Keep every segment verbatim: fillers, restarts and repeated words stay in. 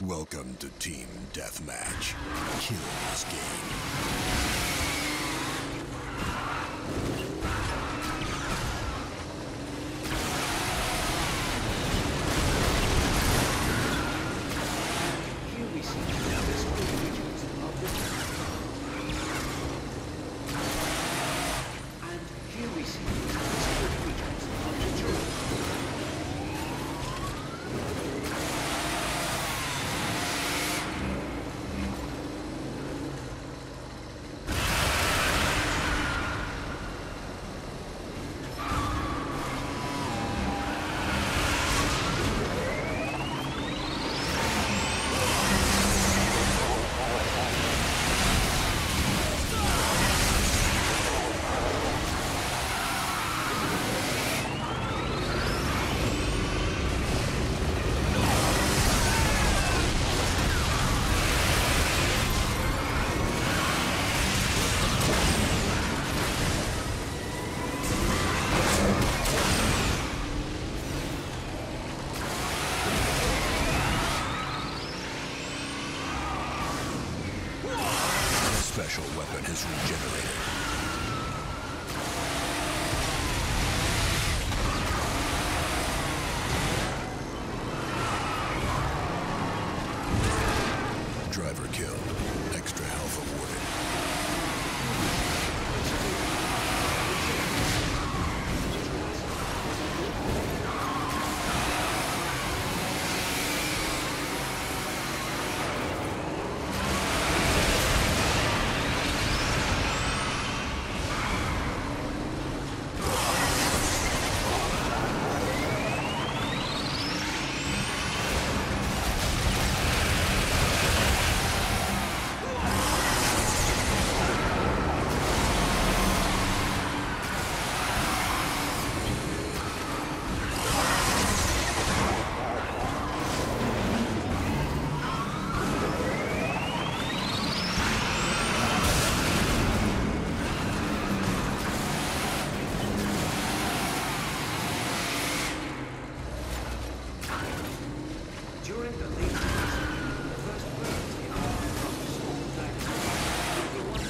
Welcome to Team Deathmatch. Kill this game. Here we see the mystical regions of the and here we see the mystical regions of the Jura. Special weapon has regenerated. Driver killed. Extra health awarded. During the late nineties, the first birds in our crops sold back to the ones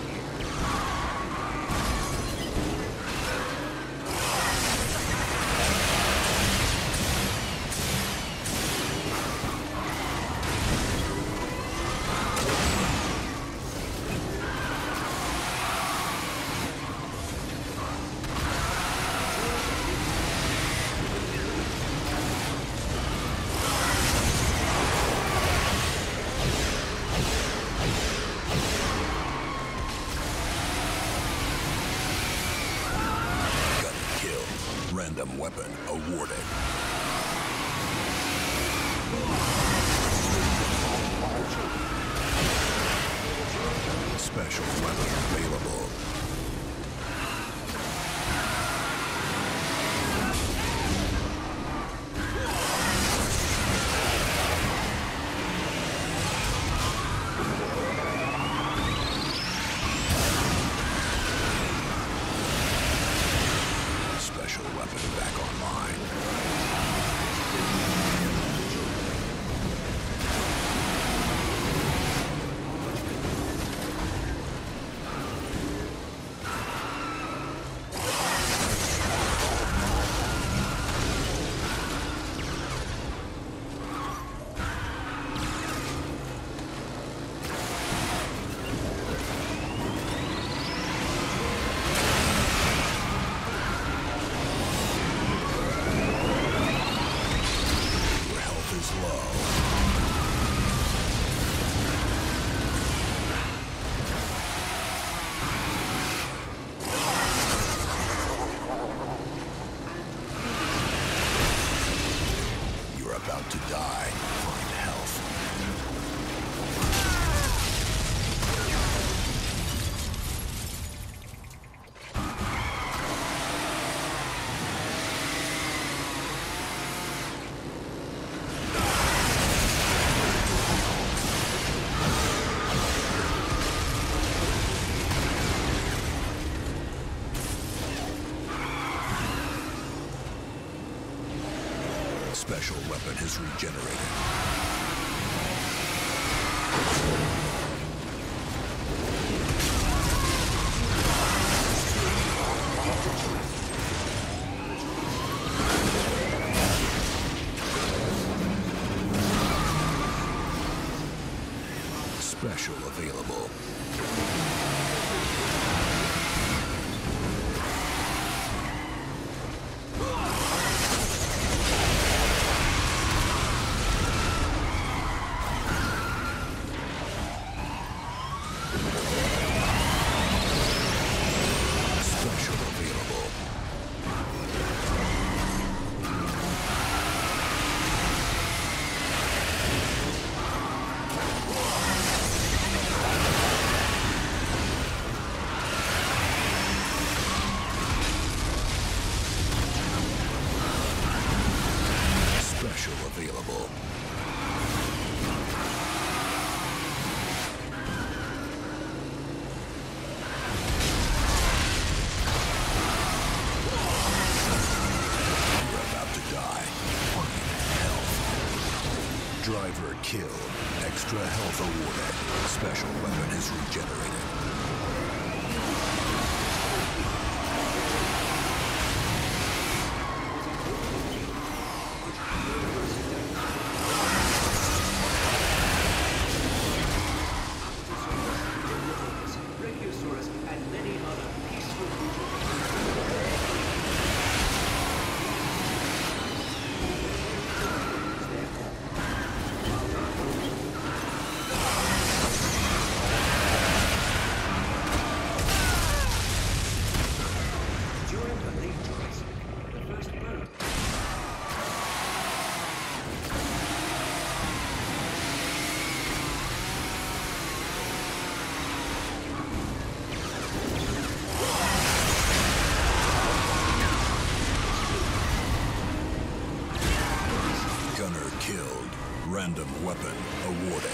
Random weapon awarded. Special weapon available. Special weapon back online. About to die. Find health. Special weapon has regenerated. Survivor killed. Extra health awarded. Special weapon is regenerated. and many other peaceful creatures. During the late Jurassic, the first bird. Gunner killed. Random weapon awarded.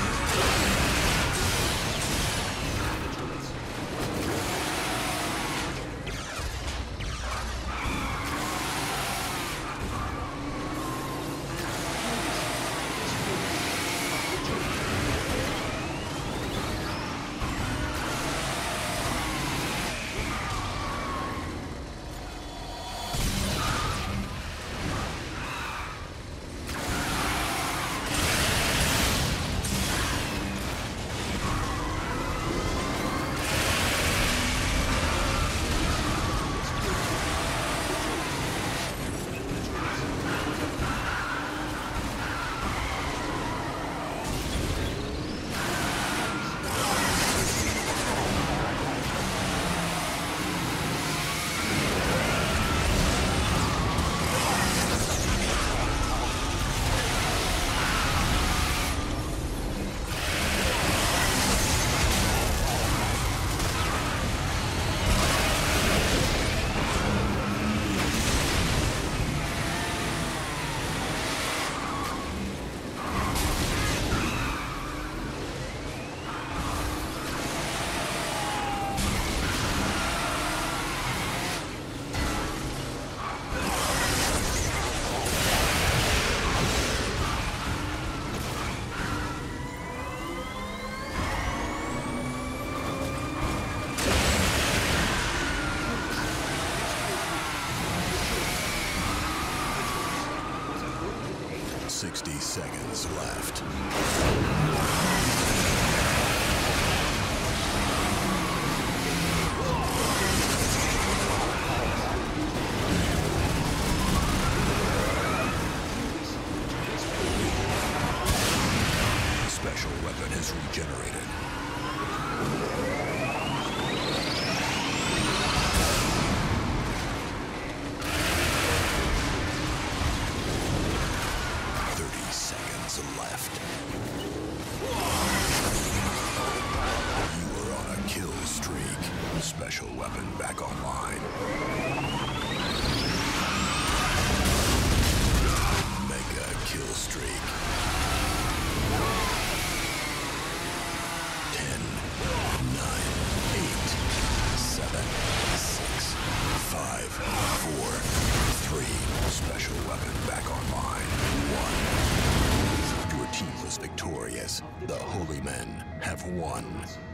Sixty seconds left. Special weapon is regenerated. Left. You are on a kill streak. Special weapon back online. MegaKiIIStreak. Ten, nine, eight, seven, six, five, four, three. Special weapon back online. One. Your team was victorious. The Holy Men have won.